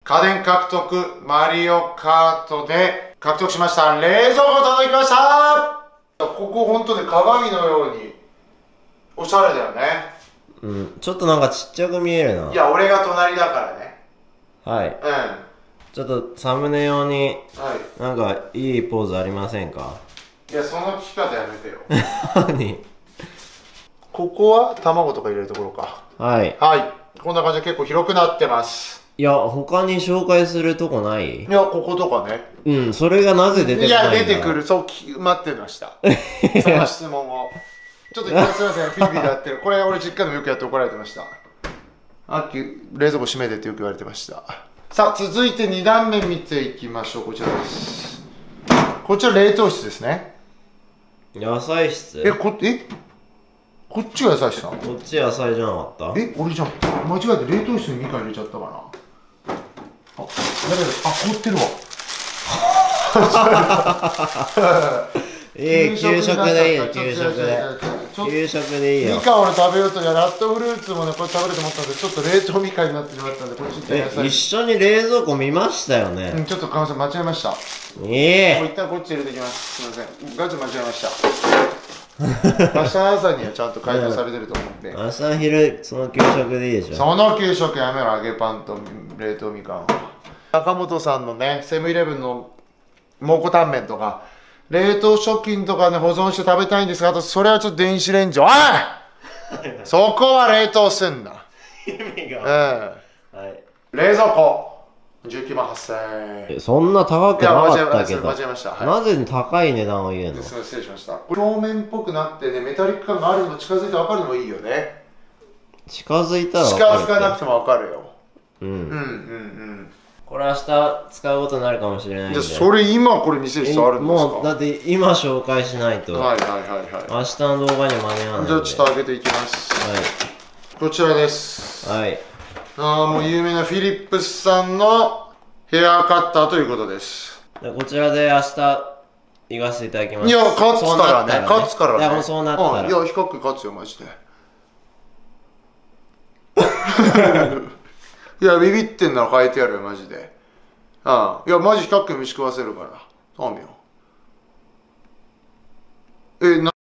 家電獲得、マリオカートで獲得しました。冷蔵庫届きました。ここほんとね、鏡のように、おしゃれだよね。 うん、ちょっとなんかちっちゃく見えるな。 いや、俺が隣だからね。 はい。 うん。 ちょっとサムネ用に、 はい。 なんかいいポーズありませんか？ いや、その聞き方やめてよ。 何？ ここは卵とか入れるところか。 はい。 はい。こんな感じで結構広くなってます。 いや、他に紹介するとこない？ いや、こことかね。 うん、それがなぜ出てこないんだ？ いや、出てくる。そう、待ってました。その質問を。ちょっとすいません、ピリピリやってる。これ俺実家でもよくやって怒られてました。冷蔵庫閉めてってよく言われてました。さあ、続いて2段目見ていきましょう。こちらです。こちら冷凍室ですね。 野菜室？ こっちが野菜室なの？ こっち野菜じゃなかった？ 俺じゃん。間違えて冷凍室にみかん入れちゃったかな。やべえ、凍ってるわ。 給食でいいよ、給食で。給食でいいよ。 みかん俺食べようと、ラットフルーツもね、これ食べると思ったんで、ちょっと冷凍みかんになってしまったんで、これちっちゃい野菜。 一緒に冷蔵庫見ましたよね。 ちょっと川上さん間違えました。もう一旦こっち入れていきます。すみません。ガチ間違えました。明日の朝にはちゃんと解凍されてると思うんで。 明日の昼、その給食でいいでしょ。 その給食やめろ、揚げパンと冷凍みかん。中本さんのね、セブンイレブンの蒙古タンメンとか、冷凍食品とかね、保存して食べたいんですが、あとそれはちょっと電子レンジ。おいそこは冷凍すんな。 意味が。 はい。冷蔵庫。19万8000円。 そんな高くなかったけど。 間違えました。 なぜ高い値段を言うの？ 失礼しました。表面っぽくなってね、メタリック感があるのも近づいて分かるのもいいよね。 近づいたら近づかなくても分かるよ。 これ明日使うことになるかもしれないんで。 じゃあそれ今これ見せる必要あるんですか？ もうだって今紹介しないと。 はい。 明日の動画に間に合わないんで。 じゃあちょっと開けていきます。はい。こちらです。 はい。 もう有名なフィリップスさんのヘアカッターということです。 こちらで明日言わせていただきます。 いや、勝つからね。勝つからね。 いや、もうそうなったら。 いや、比較勝つよ、マジで。いや、ビビってんなら変えてやるよ、マジで。いや、マジ100件飯食わせるから。頼むよ。